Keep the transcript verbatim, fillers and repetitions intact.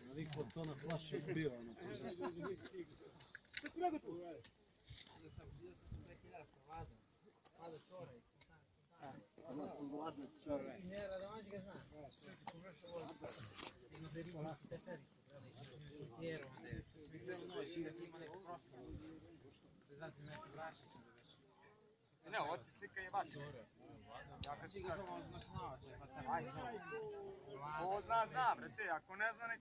Navikao to na flaše bio. Era da onde que zna? Ima da riba te ferice, tjero onda je. Smisao noć i da si ima neko proslavu. Zatim me se vraćati onda već. Ne, ovo ti slika je vaša. Svi ga zovemo osnavače, pa tako. Ko zna, zna, brate, ako ne zna, nek